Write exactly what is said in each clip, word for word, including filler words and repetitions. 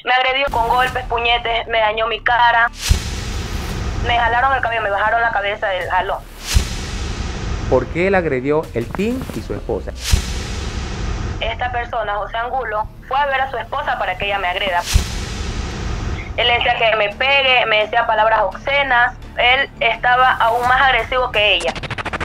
Me agredió con golpes, puñetes, me dañó mi cara. Me jalaron el cabello, me bajaron la cabeza del jalón. ¿Por qué él agredió el Team y su esposa? Esta persona, José Angulo, fue a ver a su esposa para que ella me agreda. Él decía que me pegue, me decía palabras obscenas. Él estaba aún más agresivo que ella.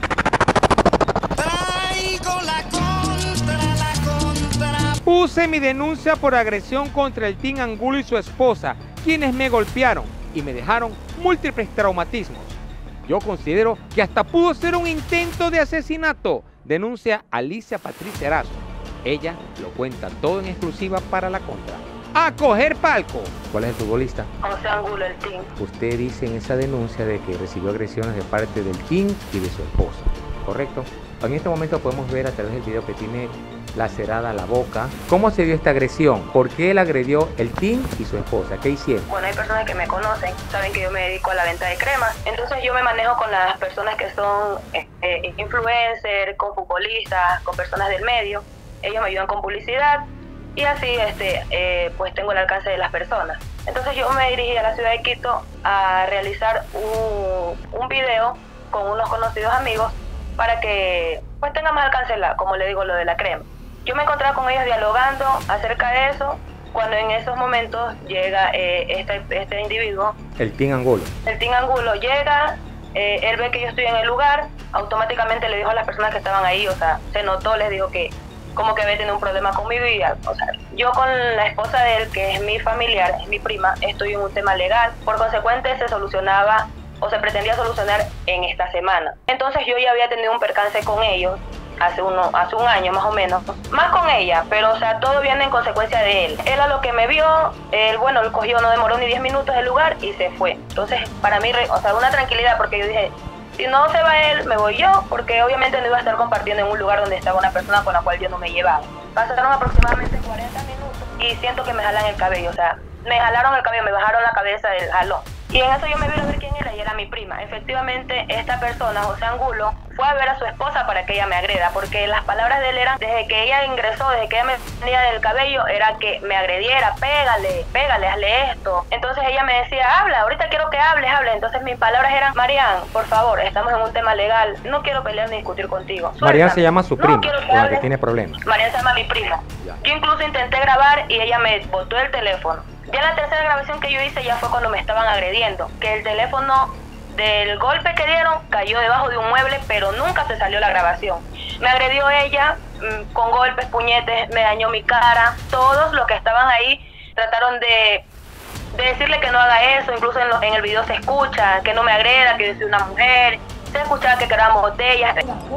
Traigo la contra, la contra. Puse mi denuncia por agresión contra el Team Angulo y su esposa, quienes me golpearon y me dejaron múltiples traumatismos. Yo considero que hasta pudo ser un intento de asesinato, denuncia Alicia Patricia Erazo. Ella lo cuenta todo en exclusiva para La Contra. ¡A coger palco! ¿Cuál es el futbolista? José Angulo, el Team. Usted dice en esa denuncia de que recibió agresiones de parte del Team y de su esposa, ¿correcto? En este momento podemos ver a través del video que tiene lacerada la boca. ¿Cómo se dio esta agresión? ¿Por qué él agredió el Team y su esposa? ¿Qué hicieron? Bueno, hay personas que me conocen, saben que yo me dedico a la venta de cremas. Entonces yo me manejo con las personas que son eh, influencers, con futbolistas, con personas del medio. Ellos me ayudan con publicidad y así este, eh, pues tengo el alcance de las personas. Entonces yo me dirigí a la ciudad de Quito a realizar un, un video con unos conocidos amigos para que pues tenga más alcance, la, como le digo, lo de la crema. Yo me encontraba con ellos dialogando acerca de eso, cuando en esos momentos llega eh, este, este individuo. El Team Angulo. El Team Angulo llega, eh, él ve que yo estoy en el lugar, automáticamente le dijo a las personas que estaban ahí, o sea, se notó, les dijo que como que había tenido un problema conmigo y, o sea, yo con la esposa de él, que es mi familiar, es mi prima, estoy en un tema legal, por consecuente se solucionaba o se pretendía solucionar en esta semana. Entonces yo ya había tenido un percance con ellos hace, uno, hace un año más o menos, más con ella, pero o sea, todo viene en consecuencia de él. Él a lo que me vio, él, bueno, él cogió, no demoró ni diez minutos el lugar y se fue. Entonces para mí, o sea, una tranquilidad, porque yo dije, si no se va él, me voy yo, porque obviamente no iba a estar compartiendo en un lugar donde estaba una persona con la cual yo no me llevaba. Pasaron aproximadamente cuarenta minutos y siento que me jalan el cabello, o sea, me jalaron el cabello, me bajaron la cabeza del jalón. Y en eso yo me vi a ver quién era y era mi prima. Efectivamente, esta persona, José Angulo, fue a ver a su esposa para que ella me agreda, porque las palabras de él eran, desde que ella ingresó, desde que ella me tenía del cabello, era que me agrediera, pégale, pégale, hazle esto. Entonces ella me decía, habla, ahorita quiero que hables, hable. Entonces mis palabras eran, Marian, por favor, estamos en un tema legal, no quiero pelear ni discutir contigo. Marian se llama su prima, no quiero que con la que hables. tiene problemas. Marian se llama mi prima. Ya. Yo incluso intenté grabar y ella me botó el teléfono. Ya la tercera grabación que yo hice ya fue cuando me estaban agrediendo, que el teléfono del golpe que dieron cayó debajo de un mueble, pero nunca se salió la grabación. Me agredió ella mmm, con golpes, puñetes, me dañó mi cara. Todos los que estaban ahí trataron de, de decirle que no haga eso, incluso en, lo, en el video se escucha que no me agreda, que yo soy una mujer, se escuchaba que querábamos botellas.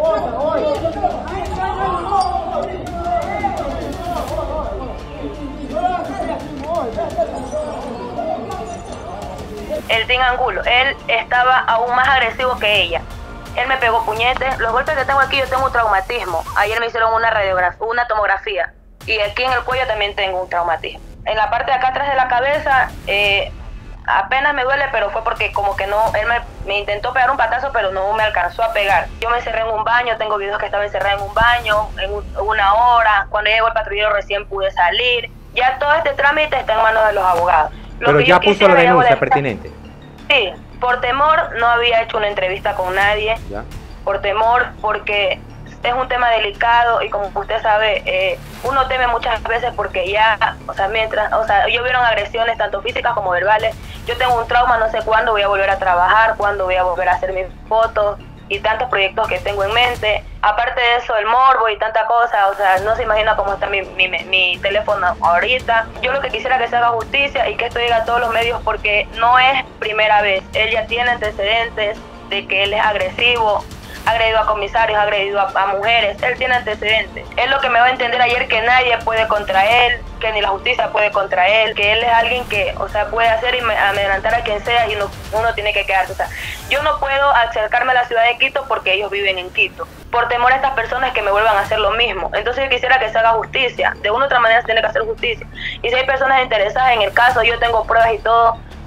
El Team Angulo, él estaba aún más agresivo que ella. Él me pegó puñetes. Los golpes que tengo aquí, yo tengo un traumatismo. Ayer me hicieron una radiografía, una tomografía. Y aquí en el cuello también tengo un traumatismo. En la parte de acá atrás de la cabeza, eh, apenas me duele, pero fue porque como que no, él me, me intentó pegar un patazo, pero no me alcanzó a pegar. Yo me encerré en un baño, tengo videos que estaba encerrada en un baño, en un, una hora. Cuando llegó el patrullero recién pude salir. Ya todo este trámite está en manos de los abogados. Lo Pero ya puso la denuncia molestar, pertinente. Sí, por temor no había hecho una entrevista con nadie. ¿Ya? Por temor, porque es un tema delicado y como usted sabe, eh, uno teme muchas veces porque ya, o sea, mientras, o sea, yo vieron agresiones tanto físicas como verbales. Yo tengo un trauma, no sé cuándo voy a volver a trabajar, cuándo voy a volver a hacer mis fotos y tantos proyectos que tengo en mente. Aparte de eso, el morbo y tanta cosa, o sea, no se imagina cómo está mi, mi, mi teléfono ahorita. Yo lo que quisiera que se haga justicia y que esto llegue a todos los medios porque no es primera vez. Él ya tiene antecedentes de que él es agresivo, ha agredido a comisarios, ha agredido a, a mujeres, él tiene antecedentes. Es lo que me va a entender ayer, que nadie puede contra él, que ni la justicia puede contra él, que él es alguien que, o sea, puede hacer y amedrentar a quien sea y no, uno tiene que quedarse. O sea, yo no puedo acercarme a la ciudad de Quito porque ellos viven en Quito, por temor a estas personas que me vuelvan a hacer lo mismo. Entonces yo quisiera que se haga justicia, de una u otra manera se tiene que hacer justicia. Y si hay personas interesadas en el caso, yo tengo pruebas y todo,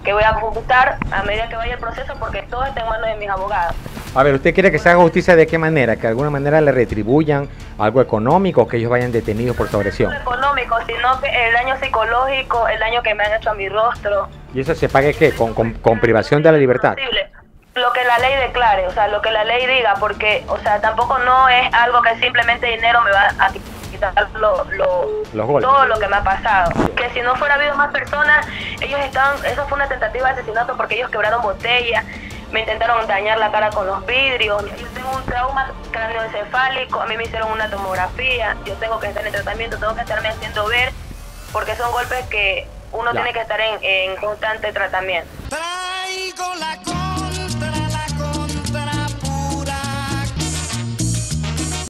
que voy a computar a medida que vaya el proceso, porque todo está en manos de mis abogados. A ver, ¿usted quiere que se haga justicia de qué manera? ¿Que de alguna manera le retribuyan algo económico o que ellos vayan detenidos por su agresión? No económico, sino que el daño psicológico, el daño que me han hecho a mi rostro. ¿Y eso se pague qué? ¿Con, con, con privación de la libertad? Posible. Lo que la ley declare, o sea, lo que la ley diga, porque, o sea, tampoco no es algo que simplemente dinero me va a quitar lo, lo, Los golpes. todo lo que me ha pasado. Que si no fuera habido más personas, ellos estaban, eso fue una tentativa de asesinato porque ellos quebraron botellas, me intentaron dañar la cara con los vidrios. Yo tengo un trauma cráneoencefálico, a mí me hicieron una tomografía, yo tengo que estar en tratamiento, tengo que estarme haciendo ver, porque son golpes que uno Ya. tiene que estar en, en constante tratamiento. Tra